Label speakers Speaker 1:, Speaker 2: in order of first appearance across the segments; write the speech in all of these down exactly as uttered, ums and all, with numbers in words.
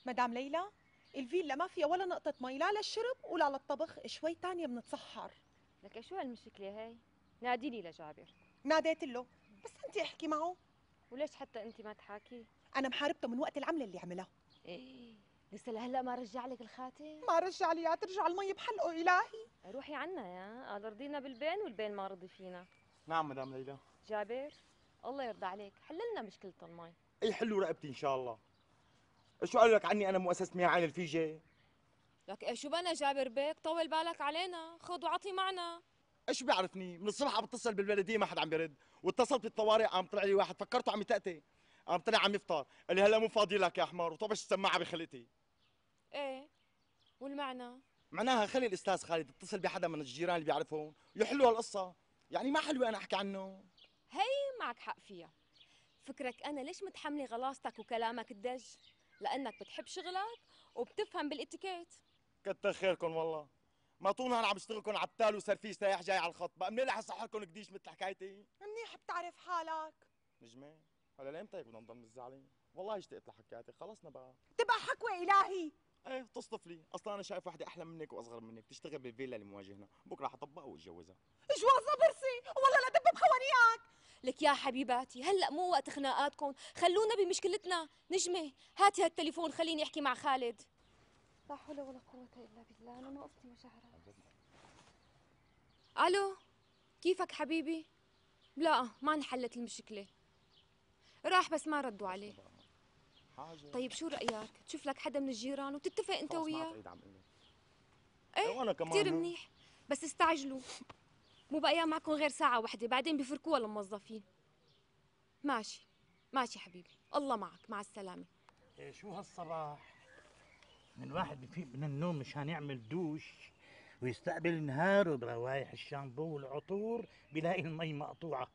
Speaker 1: مدام ليلى، الفيلا ما فيها ولا نقطة مي لا للشرب ولا للطبخ، شوي تانية بنتسحر.
Speaker 2: لك شو هالمشكلة هاي؟ نادي لي لجابر.
Speaker 1: ناديت له، بس انت احكي معه.
Speaker 2: وليش حتى انت ما تحاكي؟
Speaker 1: انا محاربته من وقت العملة اللي عملها.
Speaker 2: ايه لسه لهلا ما رجع لك الخاتم؟
Speaker 1: ما رجع لي، يا ترجع المي بحلقه الهي.
Speaker 2: روحي عنا يا قال رضينا بالبين والبين ما رضي فينا.
Speaker 3: نعم مدام ليلى.
Speaker 2: جابر، الله يرضى عليك حل لنا مشكلة المي.
Speaker 3: اي حلو رقبتي ان شاء الله. شو قال لك عني انا مؤسسة مياه عين الفيجة؟
Speaker 2: لك ايه شو بنا جابر بيك؟ طول بالك علينا، خذ وعطي معنا.
Speaker 3: ايش بيعرفني؟ من الصبح عم بتصل بالبلدية ما حد عم بيرد، واتصلت بالطوارئ عم طلع لي واحد فكرته عم يتأتي، عم طلع عم يفطر، قال لي هلا مو فاضي لك يا حمار وطبش السماعة بخلقتي.
Speaker 2: ايه والمعنى؟
Speaker 3: معناها خلي الاستاذ خالد يتصل بحدا من الجيران اللي بيعرفهم ويحلوا هالقصة، يعني ما حلوة انا احكي عنه.
Speaker 2: هي معك حق فيها. فكرك انا ليش متحمله غلاصتك وكلامك الدج؟ لانك بتحب شغلك وبتفهم بالاتيكيت.
Speaker 3: كتر خيركم والله، ما طول نهار عم بشتغلكم عبتال وسرفيس رايح جاي على الخط، بقى منين رح اصحلكم قديش مثل حكايتي؟
Speaker 1: منيح بتعرف حالك.
Speaker 3: نجمة، هلا لامتى هيك بدنا نضل مزعلين؟ والله اشتقت لحكايتك، خلصنا بقى.
Speaker 1: تبقى حكوة الهي.
Speaker 3: ايه تصطفلي، اصلا انا شايف وحده احلى منك واصغر منك تشتغل بالفيلا اللي مواجهنا، بكره حطبقها واتجوزها.
Speaker 1: جوازها برسي والله لا دب بخوانياك.
Speaker 2: لك يا حبيباتي هلا مو وقت خناقاتكم، خلونا بمشكلتنا. نجمه هاتي هالتليفون خليني احكي مع خالد. لا حول ولا قوة الا بالله، انا ما افتي مشاعرها. الو، كيفك حبيبي؟ لا ما انحلت المشكلة، راح بس ما ردوا عليه.
Speaker 3: حاجه
Speaker 2: طيب شو رأيك تشوف لك حدا من الجيران وتتفق انت
Speaker 3: خلص ما
Speaker 2: وياه؟
Speaker 3: عاد عم اقول.
Speaker 2: ايه
Speaker 3: وانا كمان
Speaker 2: كثير منيح، بس استعجلوا، مو بقى معكم غير ساعة واحدة بعدين بيفركوها للموظفين. ماشي ماشي حبيبي، الله معك، مع السلامة.
Speaker 4: إيه شو هالصباح؟ من واحد بفيق من النوم مشان يعمل دوش ويستقبل نهاره بروايح الشامبو والعطور بلاقي المي مقطوعة.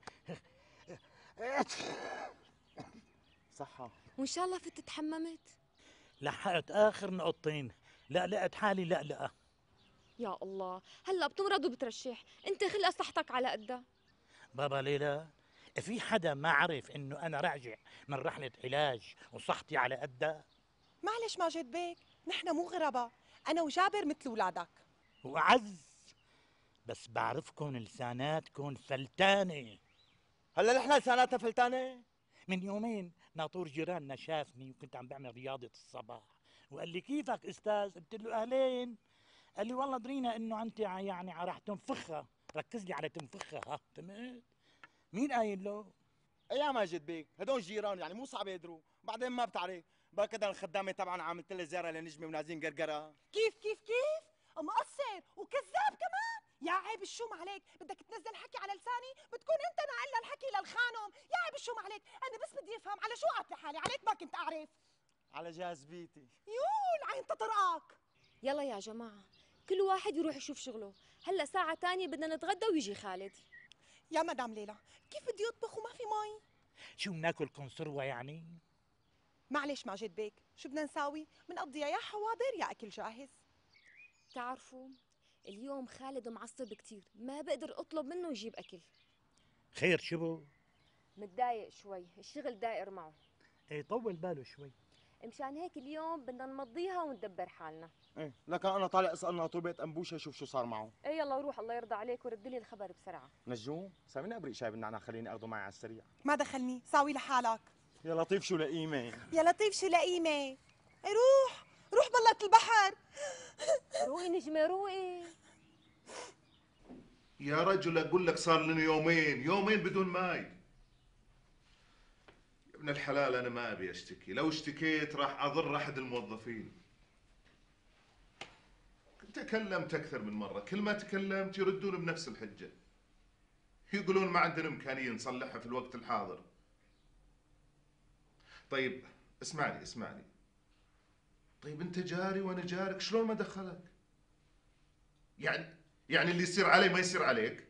Speaker 3: صحة.
Speaker 2: وإن شاء الله فت تحممت.
Speaker 4: لحقت آخر نقطتين، لا لقت حالي لا لا.
Speaker 2: يا الله، هلا بتمرض وبترشح، انت خلق صحتك على قدها.
Speaker 4: بابا ليلى، في حدا ما عرف انه انا راجع من رحلة علاج وصحتي على قدها؟
Speaker 1: معلش ماجد بيك، نحن مو غرباء، انا وجابر مثل اولادك.
Speaker 4: وأعز، بس بعرفكن لساناتكن فلتانة.
Speaker 3: هلا نحن لساناتنا فلتانة؟
Speaker 4: من يومين ناطور جيراننا شافني وكنت عم بعمل رياضة الصباح وقال لي كيفك استاذ؟ قلت له اهلين. قال لي والله درينا انه انت ع- يعني ع- راح تنفخها، ركز لي على تنفخها. ها تمام؟ مين قايل له؟
Speaker 3: ايه يا ماجد بيك، هدول جيران يعني مو صعب يدروا، بعدين ما بتعرف، بقى كده الخدامة تبعنا عملت لها زيارة لنجمة ونازلين قرقرة.
Speaker 1: كيف كيف كيف؟ مقصر وكذاب كمان. يا عيب الشوم عليك، بدك تنزل حكي على لساني؟ بتكون انت ناقل الحكي للخانم. يا عيب الشوم عليك، انا بس بدي افهم على شو قاتله حالي، عليك ما كنت اعرف.
Speaker 3: على جاذبيتي.
Speaker 1: يو العين تطرقك.
Speaker 2: يلا يا جماعة كل واحد يروح يشوف شغله، هلا ساعة تانية بدنا نتغدى ويجي خالد.
Speaker 1: يا مدام ليلى، كيف بدي اطبخ وما في مي؟
Speaker 4: شو بناكل كونسروا يعني؟
Speaker 1: معلش ماجد بيك، شو بدنا نساوي؟ بنقضيها يا حواضر يا اكل جاهز.
Speaker 2: تعرفوا اليوم خالد معصب كتير، ما بقدر اطلب منه يجيب اكل.
Speaker 4: خير شبو؟
Speaker 2: متضايق شوي، الشغل داير معه.
Speaker 4: ايه طول باله شوي.
Speaker 2: مشان هيك اليوم بدنا نمضيها وندبر حالنا.
Speaker 3: ايه لكن انا طالع اسال ناطور بيت انبوشه اشوف شو صار معه.
Speaker 2: ايه يلا روح، الله يرضى عليك ورد لي الخبر بسرعة.
Speaker 3: نجوم سامينا ابريق شاي بالنعناع خليني اخذه معي على السريع.
Speaker 1: ما دخلني، ساوي لحالك.
Speaker 3: يا لطيف شو لئيمه.
Speaker 1: يا لطيف شو لئيمه. روح روح بلط البحر.
Speaker 2: روقي نجمة روقي.
Speaker 5: يا رجل اقول لك صار لنا يومين يومين بدون ماي. يا ابن الحلال انا ما ابي اشتكي، لو اشتكيت راح اضر احد الموظفين. تكلمت اكثر من مره، كل ما تكلمت يردون بنفس الحجه، يقولون ما عندنا امكانيه نصلحها في الوقت الحاضر. طيب اسمعني اسمعني، طيب انت جاري وانا جارك، شلون ما دخلك؟ يعني يعني اللي يصير علي ما يصير عليك؟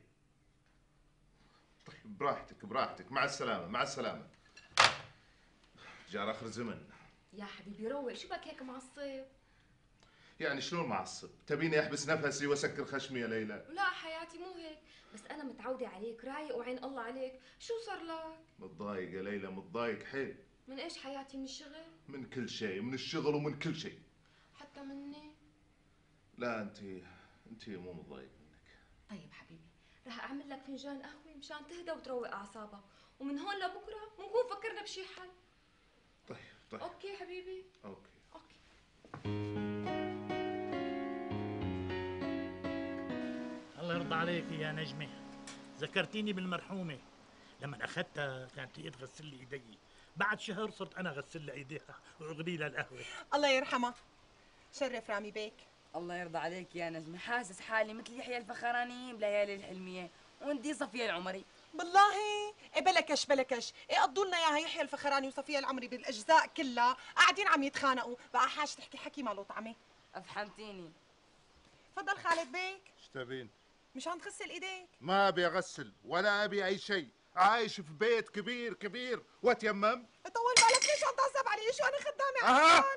Speaker 5: طيب براحتك براحتك، مع السلامة مع السلامة. جار آخر زمن.
Speaker 2: يا حبيبي روق، شو بك هيك معصب؟
Speaker 5: يعني شلون معصب؟ تبيني أحبس نفسي وأسكر خشمي يا ليلى؟
Speaker 2: لا حياتي مو هيك، بس أنا متعودة عليك رايق وعين الله عليك، شو صار لك؟
Speaker 5: متضايق يا ليلى متضايق حيل.
Speaker 2: من ايش حياتي؟ من الشغل؟
Speaker 5: من كل شيء، من الشغل ومن كل شيء.
Speaker 2: حتى مني؟
Speaker 5: لا انت انت مو متضايق منك.
Speaker 2: طيب حبيبي، رح اعمل لك فنجان قهوه مشان تهدى وتروق اعصابك، ومن هون لبكره بنكون فكرنا بشي حل.
Speaker 5: طيب طيب
Speaker 2: اوكي حبيبي؟
Speaker 5: اوكي.
Speaker 2: اوكي.
Speaker 4: الله يرضى عليك يا نجمة، ذكرتيني بالمرحومة. لما أخذتها كانت هي تغسل لي إيدي، بعد شهر صرت أنا أغسل لها إيديها وأغلي لها القهوة.
Speaker 1: الله يرحمها. شرف رامي بيك.
Speaker 6: الله يرضى عليك يا نجمة، حاسس حالي مثل يحيى الفخراني بليالي الحلمية، وانتي صفية العمري.
Speaker 1: بالله إيه بلكش بلكش، إيه قضوا لنا اياها يحيى الفخراني وصفيه العمري بالاجزاء كلها قاعدين عم يتخانقوا، بقى حاج تحكي حكي ماله طعمه.
Speaker 6: افحمتيني.
Speaker 1: تفضل خالد بيك.
Speaker 5: ايش تبين؟
Speaker 1: مشان تغسل ايديك.
Speaker 5: ما ابي اغسل ولا ابي اي شيء، عايش في بيت كبير كبير واتيمم.
Speaker 1: طول بالك، ليش عم تعصب علي؟ شو انا خدامه
Speaker 5: أها.
Speaker 1: عشان؟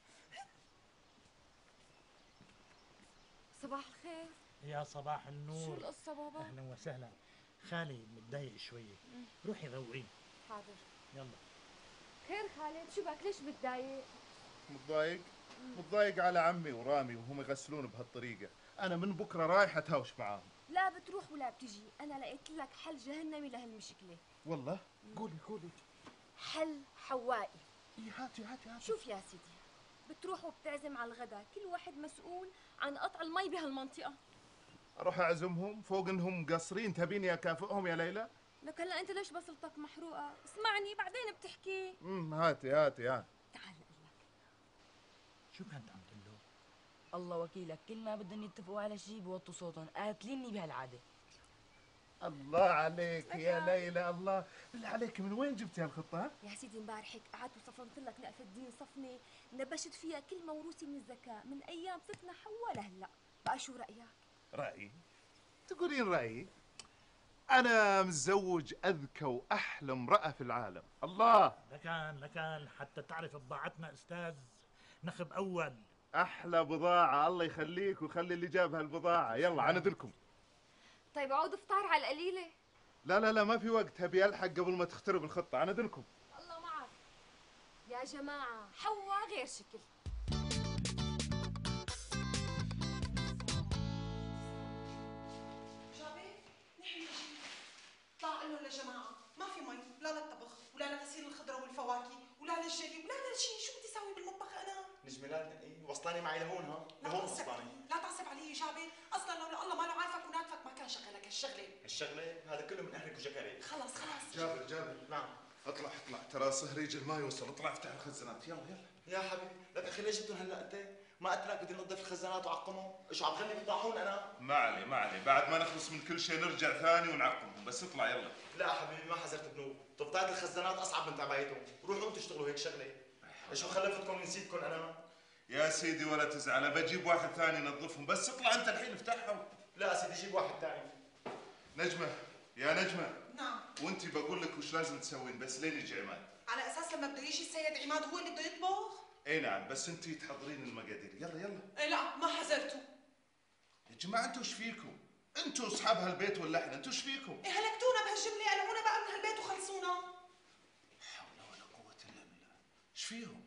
Speaker 2: صباح الخير.
Speaker 4: يا صباح
Speaker 2: شو
Speaker 4: النور.
Speaker 2: القصه بابا؟
Speaker 4: أهلا وسهلا. خالي متضايق شوية، روحي روقيه.
Speaker 2: حاضر.
Speaker 4: يلا.
Speaker 2: خير خالد، شو بك؟ ليش متضايق؟
Speaker 5: متضايق؟ متضايق على عمي ورامي وهم يغسلون بهالطريقة. أنا من بكرة رايح أتهاوش معاهم.
Speaker 2: لا بتروح ولا بتجي، انا لقيت لك حل جهنمي لهالمشكله.
Speaker 5: والله؟ قولي قولي.
Speaker 2: حل حوائي.
Speaker 5: إيه هاتي هاتي هاتي.
Speaker 2: شوف يا سيدي، بتروح وبتعزم على الغداء، كل واحد مسؤول عن قطع المي بهالمنطقه.
Speaker 5: أروح أعزمهم فوق إنهم مقصرين، تبيني أكافئهم يا ليلى؟
Speaker 2: لك هلا انت ليش بصلتك محروقه؟ اسمعني بعدين بتحكي.
Speaker 5: امم هاتي هاتي هاتي.
Speaker 2: تعال اقول لك.
Speaker 4: شو كانت عم تقول له؟
Speaker 6: الله وكيلك، كل ما بدهم يتفقوا على شيء بوطوا صوتهم، قاتليني بهالعادة.
Speaker 5: الله عليك يا ليلى، الله. بالله عليك من وين جبتي هالخطة؟
Speaker 2: يا سيدي امبارح هيك قعدت وصفنت لك نقف الدين صفنه نبشت فيها كل موروثي من الذكاء من ايام ستنا حواء لهلا، بقى شو رايك؟
Speaker 5: رأيي؟ تقولين رأيي؟ أنا متزوج أذكى وأحلى امرأة في العالم، الله.
Speaker 4: لكان لكان حتى تعرف بضاعتنا أستاذ، نخب أول.
Speaker 5: أحلى بضاعة، الله يخليك ويخلي اللي جاب هالبضاعة. يلا عندلكم.
Speaker 2: طيب عود افطار على القليله.
Speaker 5: لا لا لا ما في وقت، هبي ألحق قبل ما تخترب الخطة. عندلكم.
Speaker 2: الله معك يا جماعه، حواء غير شكل.
Speaker 1: طلع قال لهم لجماعه ما في مي لا للطبخ ولا لغسيل الخضره والفواكه ولا للجلي ولا لشيء، شو بدي اسوي بالمطبخ انا؟
Speaker 3: نجمة لا تنقي، وصلاني معي لهون ها،
Speaker 1: لا
Speaker 3: لهون
Speaker 1: تعصب
Speaker 3: وصلاني.
Speaker 1: علي، لا تعصب علي يا جابر، اصلا لولا الله ما له عارفك وناتفك ما كان شغلك هالشغله.
Speaker 3: هالشغلة هذا كله من أهلك وجكري.
Speaker 1: خلص خلص.
Speaker 5: جابر جابر
Speaker 3: نعم.
Speaker 5: اطلع اطلع، ترى صهريج الماء يوصل. اطلع افتح الخزانات. يلا يلا.
Speaker 3: يا حبيبي لك اخي ليش جبتهم هلا انت؟ ما قلت لك بدي نظف الخزانات وعقمهم؟ ايش عم غني بالطاحون انا؟
Speaker 5: ما علي ما علي، بعد ما نخلص من كل شيء نرجع ثاني ونعقمهم، بس اطلع يلا.
Speaker 3: لا حبيبي ما حذرت بنوب، تفضيلات الخزانات اصعب من تعبايتهم، روحوا انتم اشتغلوا هيك شغله. ايش خلفتكم ونسيتكم انا؟
Speaker 5: يا سيدي ولا تزعل، بجيب واحد ثاني ينظفهم، بس اطلع انت الحين افتحهم.
Speaker 3: لا سيدي جيب واحد ثاني.
Speaker 5: نجمة يا نجمة.
Speaker 1: نعم.
Speaker 5: وانت بقول لك وش لازم تسوين بس لين يجي عماد.
Speaker 1: على اساس لما بده يجي السيد عماد هو اللي بده يطبخ؟
Speaker 5: اي نعم، بس انت تحضرين المقادير. يلا يلا.
Speaker 1: ايه لا ما حذرته.
Speaker 5: يا جماعة انتوا ايش فيكم؟ انتوا اصحاب هالبيت ولا احنا؟ انتوا ايش فيكم؟
Speaker 1: ايه هلكتونا بهالجمله، قلعونا بقى من هالبيت وخلصونا.
Speaker 5: لا حول ولا قوة الا بالله. ايش فيهم؟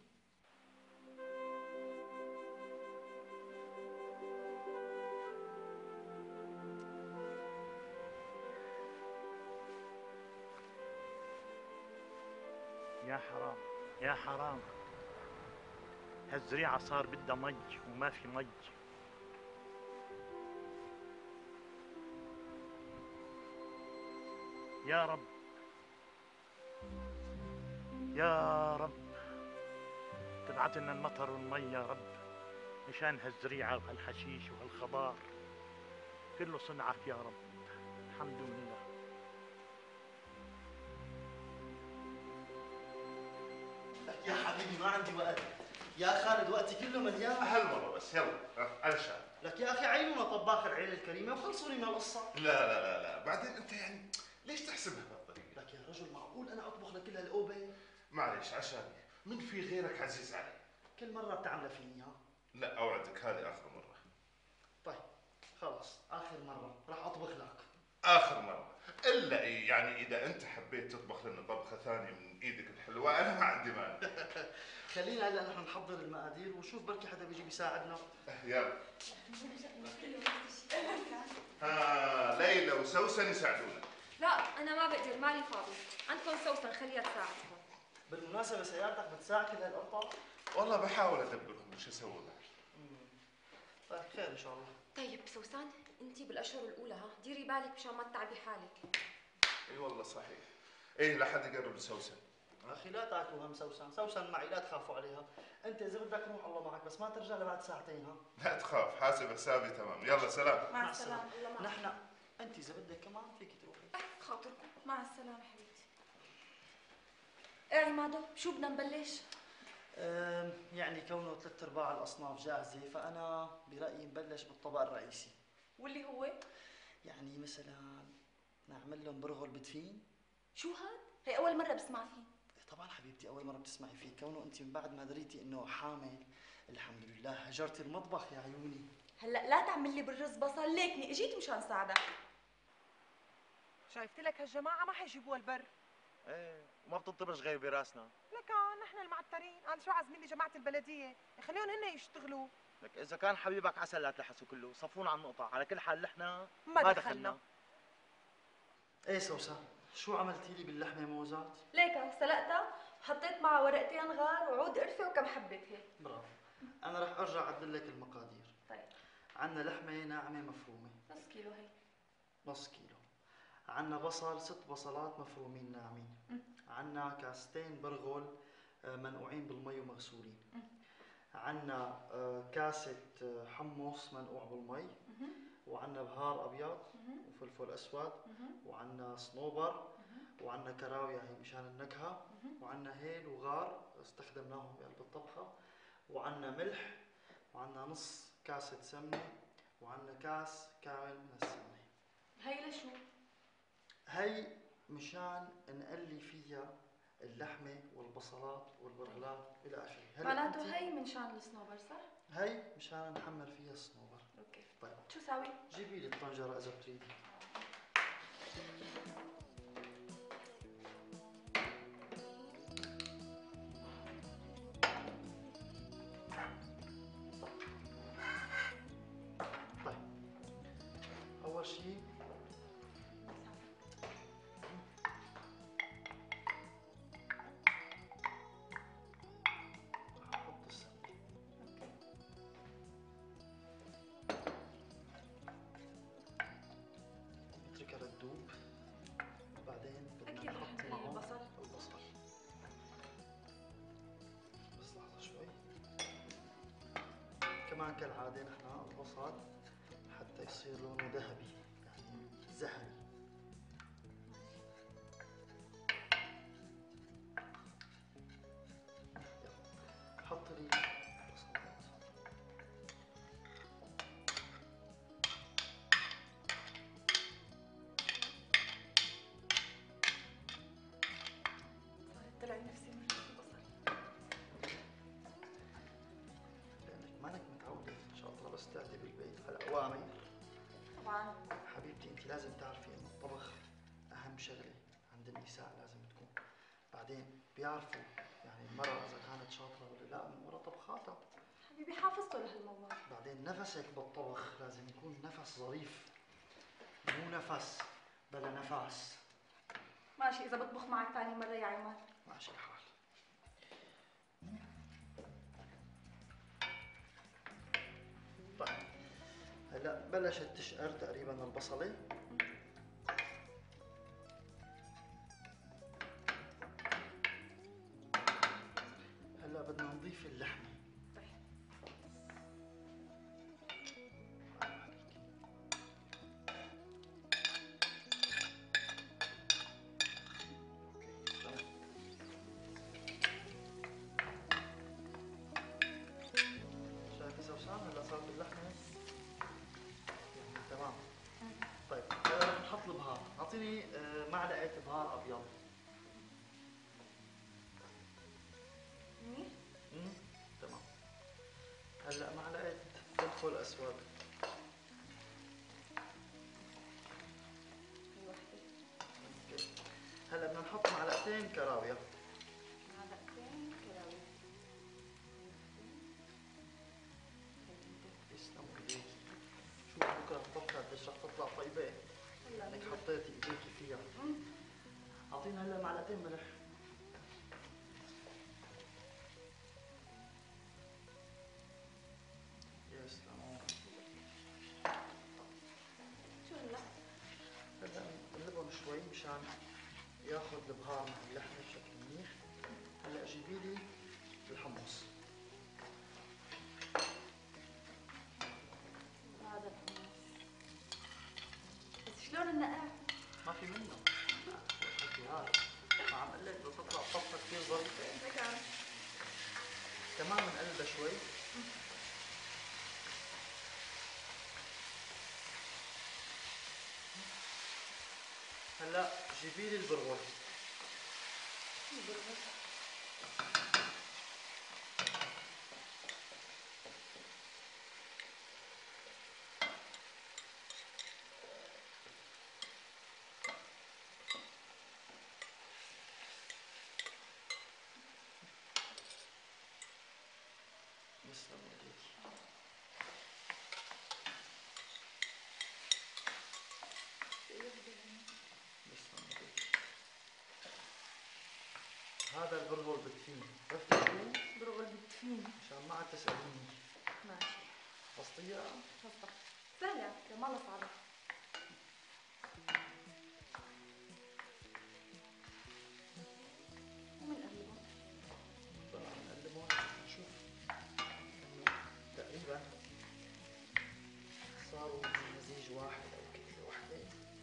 Speaker 4: يا حرام يا حرام، هالزريعة صار بدها مي وما في مي. يا رب يا رب تبعت لنا المطر والمي يا رب، مشان هالزريعة وهالحشيش وهالخضار كله صنعك يا رب. الحمد لله.
Speaker 7: يا حبيبي ما عندي وقت يا خالد، وقتي كله مليان.
Speaker 5: هالمرة بس يلا علشان.
Speaker 7: لك يا اخي عينونا طباخ العيله الكريمه وخلصوني من القصه.
Speaker 5: لا لا لا لا بعدين انت يعني ليش تحسبها بهالطريقة؟
Speaker 7: لك يا رجل معقول انا اطبخ لكل هالقوبه؟
Speaker 5: معليش عشاني، من في غيرك عزيز علي.
Speaker 7: كل مره بتعملها فيني ها؟
Speaker 5: لا اوعدك هذه اخر مرة.
Speaker 7: طيب خلص اخر مره راح اطبخ لك.
Speaker 5: اخر مرة. الا إيه يعني اذا انت حبيت تطبخ لنا طبخه ثانيه من ايدك الحلوه انا ما عندي مانع.
Speaker 7: خلينا هلا نحن نحضر المقادير وشوف بركي حدا بيجي بيساعدنا.
Speaker 5: يلا. ها ليلى وسوسن يساعدونا.
Speaker 2: لا انا ما بقدر، مالي فاضي. عندكم سوسن خليها تساعدكم.
Speaker 7: بالمناسبة سيارتك بتساعد كل هالقطع؟
Speaker 5: والله بحاول ادبرهم وش اسوي لك.
Speaker 7: طيب خير ان شاء الله.
Speaker 2: طيب سوسن انت بالاشهر الاولى ها ديري بالك مشان ما تتعبي حالك.
Speaker 5: اي والله صحيح. ايه لحد يقرب لسوسن.
Speaker 7: اخي لا تاكلوا هم سوسن، سوسن معي لا تخافوا عليها، انت اذا بدك روح الله معك بس ما ترجع لبعد ساعتين ها.
Speaker 5: لا تخاف حاسب حسابي تمام. يلا سلام.
Speaker 2: مع السلامه. الله معك.
Speaker 7: نحن انت اذا بدك كمان فيك تروحي.
Speaker 2: خاطركم. مع السلامه حبيبتي. ايه عمادو شو بدنا نبلش؟
Speaker 7: أم، يعني كونه ثلاث ارباع الاصناف جاهزه فانا برايي نبلش بالطبق الرئيسي.
Speaker 2: واللي هو؟
Speaker 7: يعني مثلا نعمل لهم برغل بتفين.
Speaker 2: شو هاد؟ هي اول مره بسمع فيه.
Speaker 7: طبعا حبيبتي اول مره بتسمعي فيه، كونه انت من بعد ما دريتي انه حامل الحمد لله هجرتي المطبخ يا عيوني.
Speaker 8: هلا لا تعمل لي بالرز بصل، ليكني اجيت مشان ساعدك.
Speaker 1: شايفت لك هالجماعه ما حيجيبوها البر.
Speaker 3: ايه وما بتنطبش غير براسنا.
Speaker 1: لكن نحن المعترين، قال شو عازمين لي جماعه البلديه، خليهم هن يشتغلوا.
Speaker 3: لك اذا كان حبيبك عسل لا تلحسوا كله، صفونا على النقطه، على كل حال نحن
Speaker 1: ما,
Speaker 3: ما
Speaker 1: دخلنا,
Speaker 3: دخلنا.
Speaker 7: ايه سوسن شو عملتي لي باللحمه موزات؟
Speaker 8: ليكا سلقتها وحطيت معها ورقتين غار وعود قرفه وكم حبه هيك.
Speaker 7: برافو. انا رح ارجع اعدل لك المقادير.
Speaker 8: طيب
Speaker 7: عندنا لحمه ناعمه مفرومه
Speaker 8: نص كيلو هي.
Speaker 7: نص كيلو. عندنا بصل ست بصلات مفرومين ناعمين. عندنا كاستين برغل آه، منقوعين بالمي ومغسولين. عندنا آه، كاسه آه، حمص منقوع بالمي. وعندنا بهار ابيض وفلفل اسود. وعندنا صنوبر. وعندنا كراويه هي مشان النكهه. وعندنا هيل وغار استخدمناهم بقلب الطبخه. وعندنا ملح. وعندنا نص كاسه سمنه. وعندنا كاس كامل من السمنه.
Speaker 8: هي لشو؟
Speaker 7: هي مشان نقلي فيها اللحمه والبصلات والبرغلات الى اخره.
Speaker 8: معناته هي من شان الصنوبر صح؟
Speaker 7: هي مشان نحمر فيها الصنوبر.
Speaker 8: اوكي.
Speaker 7: طيب
Speaker 8: شو ساوي؟
Speaker 7: جيبي لي الطنجره اذا بتريدي. طيب اول شيء حط السمنه. نتركها لتذوب. بعدين بدنا
Speaker 8: اكيد رح
Speaker 7: نحط
Speaker 8: نقلي
Speaker 7: معه
Speaker 8: البصل.
Speaker 7: البصل. بس لحظة شوي. كمان كالعادة نحن البصل حتى يصير لونه ذهبي يعني زهري. يلا حط لي البصلات.
Speaker 8: طلع نفسي من البصل.
Speaker 7: لأنك مانك متعودة شاطرة بس تأتي بالبيت على أوامر.
Speaker 8: طبعا.
Speaker 7: حبيبتي انت لازم تعرفي انه الطبخ اهم شغله عند النساء لازم تكون. بعدين بيعرفوا يعني المراه اذا كانت شاطره ولا لا من ورا طبخاتها.
Speaker 8: حبيبي حافظته لهالموضوع.
Speaker 7: بعدين نفسك بالطبخ لازم يكون نفس ظريف، مو نفس بلا نفس.
Speaker 8: ماشي اذا بطبخ معك ثاني مره يا عماد.
Speaker 7: ماشي الحال. طيب هلا بلشت تشقر تقريبا البصله. هلا بدنا نضيف اللحمه. شايفة سوسن هلا صارت اللحمه يعني تمام. طيب هلا رح نحط البهار. اعطيني آه، معلقه بهار ابيض.
Speaker 8: منيح.
Speaker 7: امم تمام. هلا معلقه فلفل اسود.
Speaker 8: هي وحده.
Speaker 7: معلقتين كراويه.
Speaker 8: معلقتين كراويه.
Speaker 7: تسلم ايديك. شوف بكره الطبخه قديش رح تطلع طيبه.
Speaker 8: هلا
Speaker 7: انك حطيتي ايديكي فيها. اعطينا هلا معلقتين ملح. يا سلام.
Speaker 8: شو هلا؟
Speaker 7: هلا نقلبهم شوي مشان ياخذ البهار مع اللحمه بشكل منيح. هلا جيبي لي الحمص.
Speaker 8: هذا الحمص. بس شلون النقع؟
Speaker 7: ما في منه. هاد ما عم اقول لك بدها تطلع طبخه كثير ظريفه.
Speaker 8: هيك عم.
Speaker 7: كمان بنقلبها شوي. هلا جيبي لي البرغل.
Speaker 8: البرغل.
Speaker 7: يسلم ايديك. يسلم ايديك. هذا البرغل بالتفين، عرفتي شو؟
Speaker 8: برغل بالتفين.
Speaker 7: مشان ما عاد تسأليني.
Speaker 8: ماشي.
Speaker 7: قصديها؟
Speaker 8: خلصت. سهلة على فكرة ما لها صعبة. وبنقلبهم.
Speaker 7: بقى بنقلبهم نشوف انه تقريبا صاروا مزيج واحد او كتلة واحدة.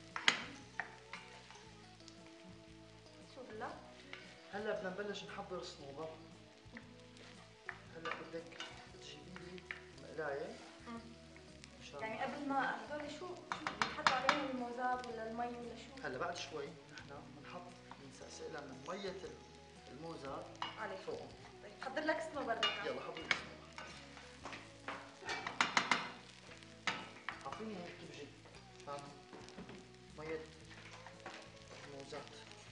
Speaker 8: شو هلا؟
Speaker 7: هلا بدنا نبلش نحضر الصنوبر. هلا بدك تجيبي لي مقلاية. مشان
Speaker 8: يعني قبل ما هدول شو شو بنحط عليهم الموزات ولا المي ولا شو؟
Speaker 7: هلا بعد شوي نحن بنحط بنسقسق لها من مية الموزات
Speaker 8: عليه
Speaker 7: فوقهم.
Speaker 8: طيب حضر لك صنوبر برا.
Speaker 7: يلا حضري الصنوبر. اعطيني هيك تبجي فاهمة؟ مية الموزات.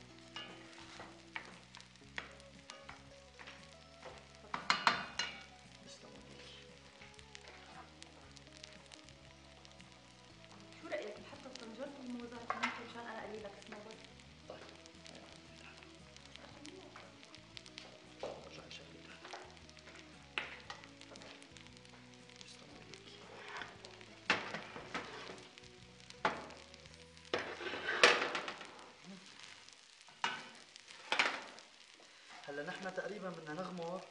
Speaker 7: يسلم ايديك.
Speaker 8: شو رأيك نحط طنجرة الموزات ممكن مشان انا اقلي لك صنوبر؟
Speaker 7: طيب رجعي شغلي تحت. يسلم ايديك. هلا نحن تقريبا بدنا نغمر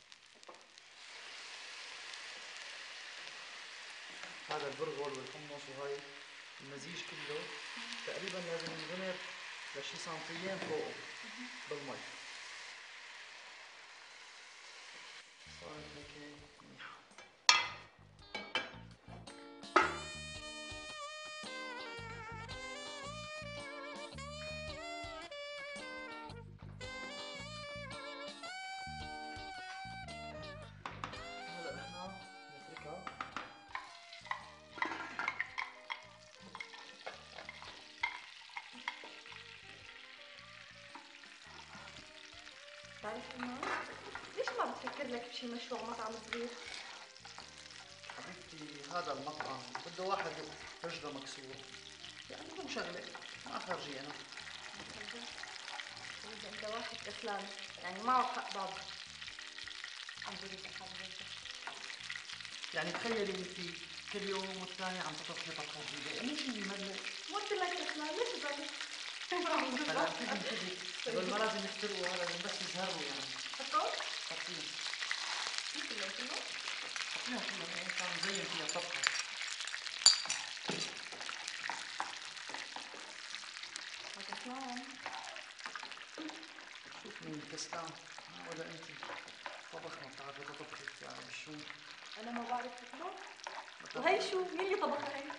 Speaker 7: هذا البرغل والحمص وهي المزيج كله. تقريبا لازم ينغمر لشي سنتيين فوقه بالمي. صار هيك منيحة. هلا نحن نتركها.
Speaker 8: بتعرف إيمان؟ ليش ما بتفكر لك بشي مشروع مطعم صغير؟
Speaker 7: حبيبتي هذا المطعم بده واحد رجله مكسور. يعني بدهم شغلة ما خارجي أنا.
Speaker 8: إذا أنت واحد كسلان يعني معه حق بابا. عم بريد حاجة.
Speaker 7: يعني تخيلي انت كل يوم والثاني عم تطبخي طبخة جديدة، مو شيء يملك.
Speaker 8: ما قلت لك كسلان ليش تزعل؟
Speaker 7: هلا انتبهي انتبهي، هدول ما لازم يحترقوا، هذا لازم بس يزهروا يعني.
Speaker 8: حطهم؟
Speaker 7: حطيهم.
Speaker 8: شو كلهم كلهم؟
Speaker 7: حطيهم كلهم ايه عشان نزين فيها طبخة.
Speaker 8: كسلان.
Speaker 7: شوف مين كسلان، أنا ولا انت. طبخ ما بتعرفي تطبخي يعني بالشوم.
Speaker 8: أنا ما بعرف أطبخ. وهي شو؟ مين اللي طبخها هي؟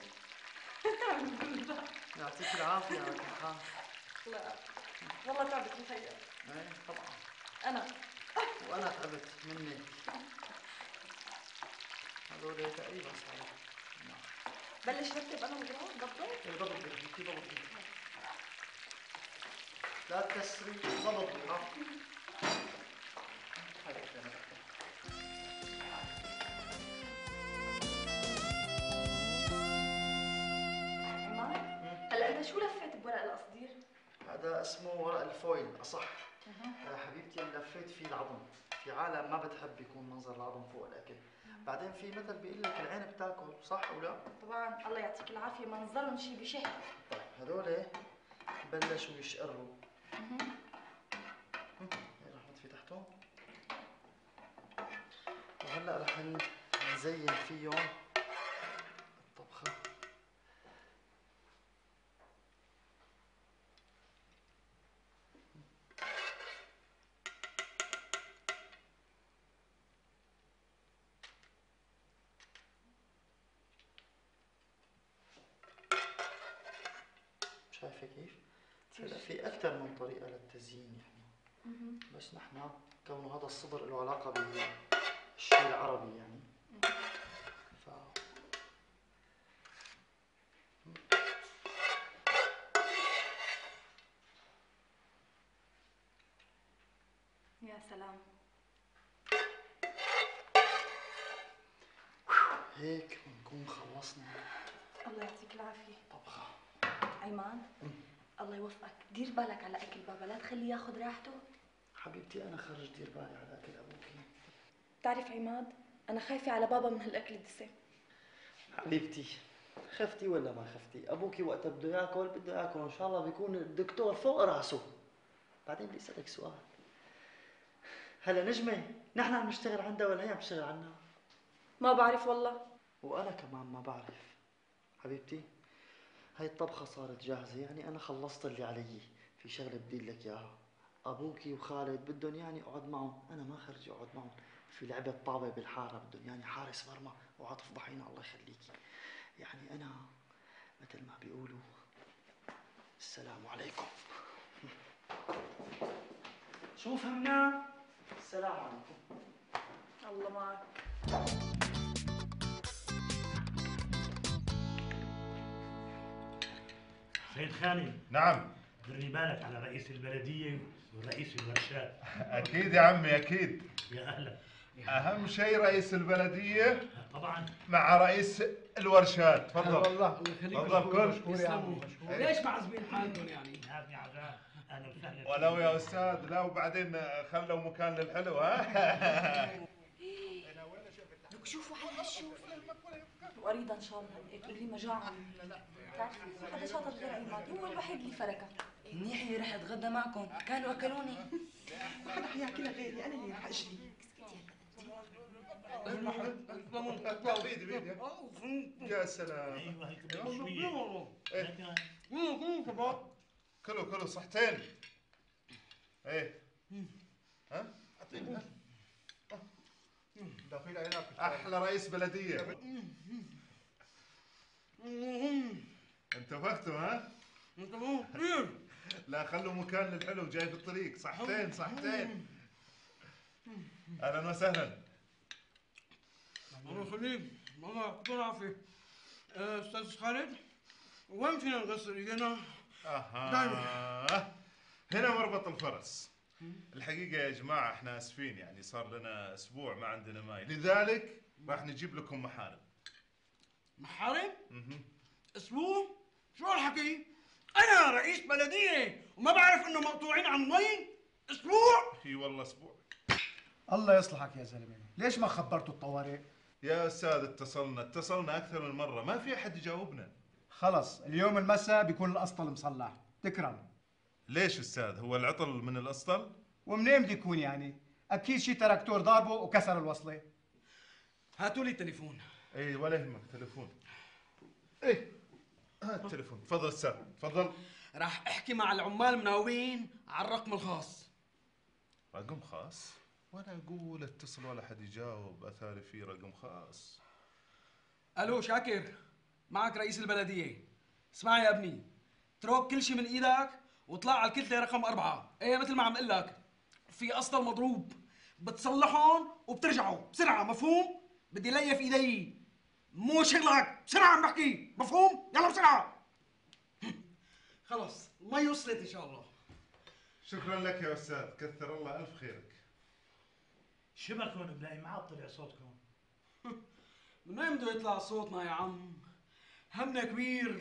Speaker 7: يعطيك العافية يا كحان.
Speaker 8: لا والله تعبت مخيل.
Speaker 7: ايه طبعا.
Speaker 8: أنا
Speaker 7: وانا تعبت منك. هذول تقريبا صاروا.
Speaker 8: بلش رتب أنا وغراض ضبط.
Speaker 7: ايه ضبط انت ضبط انت. لا تكسري ضبطي ها.
Speaker 8: عماد هلا انت شو لفيت بورق القصدير؟
Speaker 7: هذا اسمه ورق الفويل اصح. يا حبيبتي اللي لفيت فيه العظم. في عالم ما بتحب يكون منظر العظم فوق الاكل. بعدين في مثل بيقول لك العين بتاكل صح ولا؟
Speaker 8: طبعا الله يعطيك العافيه منظرهم شي بشهي.
Speaker 7: طيب هذول بلشوا يشقروا. رح نطفي تحتهم. وهلا رح نزين فيهم الطبخه. شايفه كيف؟ هلا في اكثر من طريقه للتزيين يعني. بس نحن كونه هذا الصدر له علاقه بالشيء العربي يعني. ف
Speaker 8: يا سلام.
Speaker 7: هيك بنكون خلصنا.
Speaker 8: الله يعطيك العافيه.
Speaker 7: طبخه.
Speaker 8: عماد الله يوفقك، دير بالك على اكل بابا، لا تخليه ياخذ راحته.
Speaker 7: حبيبتي انا خرج دير بالي على اكل ابوكي.
Speaker 8: بتعرف عماد انا خايفه على بابا من هالاكل الدسم.
Speaker 7: حبيبتي خفتي ولا ما خفتي؟ ابوكي وقت بده ياكل بده ياكل ان شاء الله بيكون الدكتور فوق راسه. بعدين بدي اسالك سؤال. هلا نجمه نحن عم نشتغل عندها ولا هي عم تشتغل عنا؟
Speaker 8: ما بعرف والله.
Speaker 7: وانا كمان ما بعرف. حبيبتي هاي الطبخه صارت جاهزه يعني انا خلصت اللي علي. في شغله بدي لك اياها. ابوكي وخالد بدهم يعني اقعد معهم، انا ما خرج اقعد معهم. في لعبه طابه بالحاره بدهم يعني حارس مرمى اوعى تفضحينا الله يخليكي. يعني انا مثل ما بيقولوا السلام عليكم. شو فهمنا؟ السلام عليكم.
Speaker 8: الله معك.
Speaker 4: سيد خالد.
Speaker 5: نعم.
Speaker 4: ديري بالك على رئيس البلدية ورئيس الورشات.
Speaker 5: اكيد يا عمي اكيد.
Speaker 4: يا اهلا.
Speaker 5: اهم شيء رئيس البلديه
Speaker 4: طبعا
Speaker 5: مع رئيس الورشات. تفضل.
Speaker 9: والله الله يخليك.
Speaker 5: تفضل كل.
Speaker 9: مشكور يا عمي. ليش معزمين حالكم يعني؟
Speaker 4: عافية عافية. اهلا وسهلا.
Speaker 5: ولو يا استاذ لا وبعدين خلوا مكان للحلو ها.
Speaker 8: لك شوفوا على هالشوف واريد ان شاء الله هيك قولي مجاعه. بتعرفي ما حدا شاطر غير عماد، هو الوحيد اللي فركه.
Speaker 6: منيح رح اتغدى معكم، كانوا اكلوني.
Speaker 1: ما حدا حياكلها غيري، انا اللي رح اجري.
Speaker 5: بيدي بيدي. يا سلام.
Speaker 4: ايوه هيك شوية.
Speaker 5: كلوا كلوا صحتين. ايه ها؟ احلى رئيس بلديه. انتبهتوا ها؟ لا خلوا مكان للحلو جاي في الطريق. صحتين صحتين. اهلا وسهلا.
Speaker 9: الله يخليك. الله يعطيك العافيه. استاذ خالد وين فينا نغسل ايدينا؟
Speaker 5: اها هنا مربط الفرس. الحقيقة يا جماعة احنا اسفين يعني صار لنا اسبوع ما عندنا ماي، لذلك راح نجيب لكم محارم.
Speaker 9: محارم؟ اسبوع؟ شو هالحكي؟ انا رئيس بلدية وما بعرف انه مقطوعين عن المي؟ اسبوع؟
Speaker 5: اي والله اسبوع.
Speaker 10: الله يصلحك يا زلمة، ليش ما خبرتوا الطوارئ؟
Speaker 5: يا استاذ اتصلنا اتصلنا اكثر من مرة ما في احد يجاوبنا.
Speaker 10: خلص اليوم المساء بيكون الاسطل مصلح، تكرم.
Speaker 5: ليش استاذ هو العطل من الاسطل؟
Speaker 10: ومنين بده يكون يعني؟ اكيد شي تراكتور ضاربه وكسر الوصلة.
Speaker 9: هاتوا لي التليفون.
Speaker 5: اي ولا يهمك تليفون. ايه هات التليفون. تفضل استاذ تفضل.
Speaker 9: راح احكي مع العمال مناوبين على الرقم الخاص.
Speaker 5: رقم خاص؟ وانا اقول اتصل ولا حد يجاوب، اثاري في رقم خاص.
Speaker 9: الو شاكر، معك رئيس البلدية. اسمع يا ابني، اترك كل شيء من ايدك واطلع على الكتلة رقم أربعة. ايه مثل ما عم اقول لك، في اسطل مضروب، بتصلحهم وبترجعوا بسرعة، مفهوم؟ بدي ليف ايدي، مو شغلك، بسرعة عم بحكي، مفهوم؟ يلا بسرعة. خلص المي وصلت ان شاء الله.
Speaker 5: شكرا لك يا استاذ، كثر الله الف خيرك.
Speaker 4: شبكون بلاقي معاد طلع صوتكم؟
Speaker 9: من وين بده يطلع صوتنا يا عم؟ همنا كبير.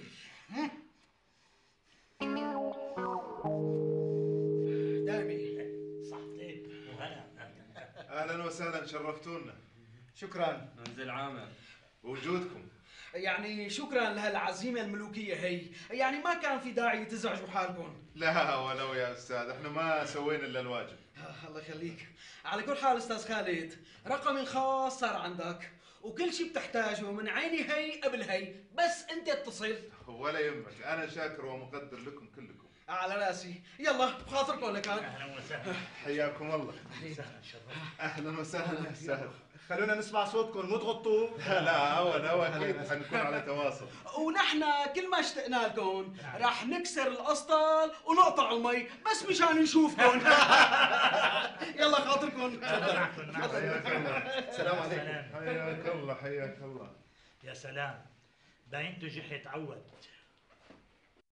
Speaker 9: دايمي
Speaker 4: صحتين وهلا.
Speaker 5: اهلا وسهلا، شرفتونا.
Speaker 10: شكرا.
Speaker 11: منزل عامر.
Speaker 5: بوجودكم.
Speaker 9: يعني شكرا لهالعزيمه الملوكيه هي، يعني ما كان في داعي تزعجوا حالكم.
Speaker 5: لا ولو يا استاذ، احنا ما سوينا الا الواجب.
Speaker 9: آه الله يخليك. على كل حال استاذ خالد، رقمي الخاص صار عندك، وكل شيء بتحتاجه من عيني هي قبل هي، بس انت اتصل.
Speaker 5: ولا يهمك، انا شاكر ومقدر لكم كلكم.
Speaker 9: على راسي. يلا بخاطركم لكان.
Speaker 4: اهلا وسهلا.
Speaker 5: حياكم الله.
Speaker 4: اهلا وسهلا شرفت.
Speaker 5: اهلا وسهلا استاذ.
Speaker 10: خلونا نسمع صوتكم مو تغطوا.
Speaker 5: لا ولا واكيد حنكون على تواصل.
Speaker 9: ونحن كل ما اشتقنا لكم راح نكسر الاسطل ونقطع المي بس مشان نشوفكم. يلا خاطركم.
Speaker 10: السلام عليكم.
Speaker 5: حياك الله حياك الله.
Speaker 4: يا سلام، باين تجي حيتعود.